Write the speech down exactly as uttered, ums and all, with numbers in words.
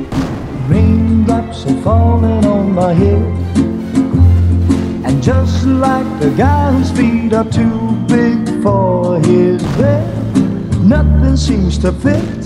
Raindrops are falling on my head, and just like the guy whose feet are too big for his bed, nothing seems to fit.